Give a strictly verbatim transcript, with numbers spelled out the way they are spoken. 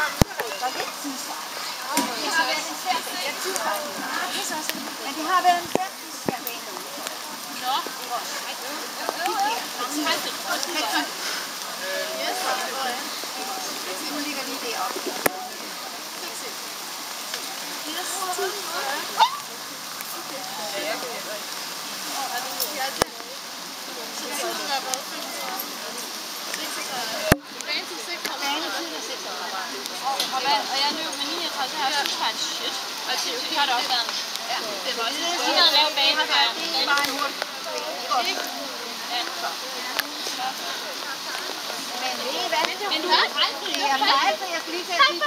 var lidt tidsret. Det har været en svær dag. Jeg tidsret. Men det har været en svær tidsret dag derude. Nå. Nu ligger lige deroppe. Og jeg løb med niogtredive, så har jeg synes, at shit. Og det har det også været. Ja, det var også en måde at lave bane her. Det er bare en hurtig. Ja. Men det er hvad? Men du har aldrig. Jeg har aldrig. Jeg skal lige til at sige